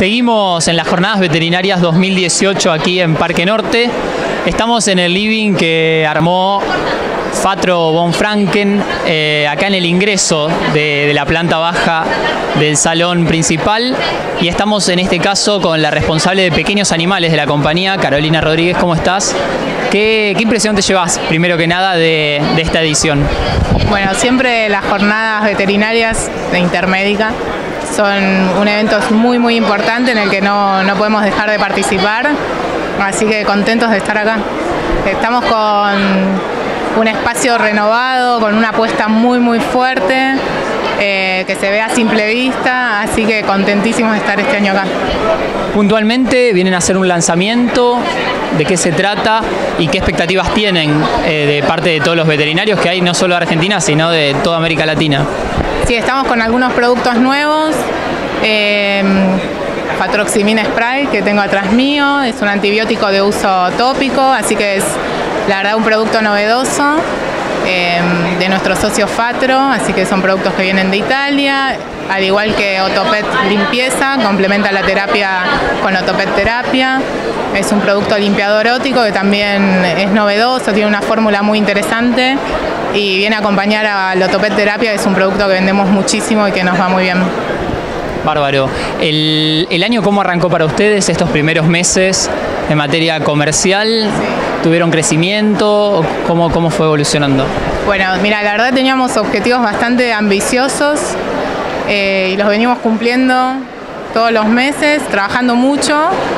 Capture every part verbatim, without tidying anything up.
Seguimos en las Jornadas Veterinarias dos mil dieciocho aquí en Parque Norte. Estamos en el living que armó Fatro von Franken, eh, acá en el ingreso de, de la planta baja del salón principal, y estamos en este caso con la responsable de pequeños animales de la compañía, Carolina Rodríguez. ¿Cómo estás? ¿Qué, qué impresión te llevas, primero que nada, de, de esta edición? Bueno, siempre las jornadas veterinarias de Intermédica son un evento muy muy importante en el que no, no podemos dejar de participar, así que contentos de estar acá. Estamos con un espacio renovado, con una apuesta muy muy fuerte, eh, que se ve a simple vista, así que contentísimos de estar este año acá. Puntualmente vienen a hacer un lanzamiento, ¿de qué se trata y qué expectativas tienen eh, de parte de todos los veterinarios que hay, no solo de Argentina, sino de toda América Latina? Sí, estamos con algunos productos nuevos. Eh, Fatroximina Spray, que tengo atrás mío, es un antibiótico de uso tópico, así que es la verdad un producto novedoso eh, de nuestro socio Fatro, así que son productos que vienen de Italia, al igual que Otopet Limpieza, complementa la terapia con Otopet Terapia. Es un producto limpiador óptico que también es novedoso, tiene una fórmula muy interesante y viene a acompañar al Otopet Terapia, que es un producto que vendemos muchísimo y que nos va muy bien. Bárbaro. ¿El, el año cómo arrancó para ustedes, estos primeros meses en materia comercial? Sí. ¿Tuvieron crecimiento? ¿Cómo, cómo fue evolucionando? Bueno, mira, la verdad teníamos objetivos bastante ambiciosos eh, y los venimos cumpliendo todos los meses, trabajando mucho,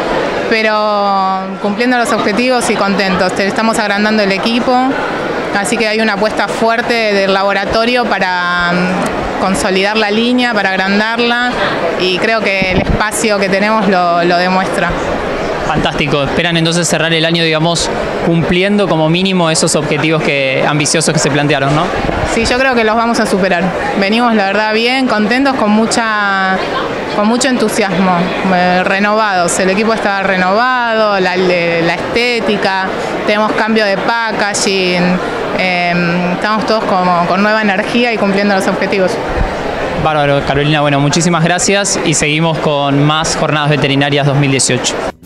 pero cumpliendo los objetivos y contentos. Estamos agrandando el equipo, así que hay una apuesta fuerte del laboratorio para consolidar la línea, para agrandarla, y creo que el espacio que tenemos lo, lo demuestra. Fantástico. ¿Esperan entonces cerrar el año, digamos, cumpliendo como mínimo esos objetivos que, ambiciosos que se plantearon, no? Sí, yo creo que los vamos a superar. Venimos, la verdad, bien, contentos, con mucha, con mucho entusiasmo, eh, renovados. El equipo está renovado, la, la estética, tenemos cambio de packaging, eh, estamos todos como, con nueva energía y cumpliendo los objetivos. Bárbaro, Carolina. Bueno, muchísimas gracias y seguimos con más Jornadas Veterinarias dos mil dieciocho.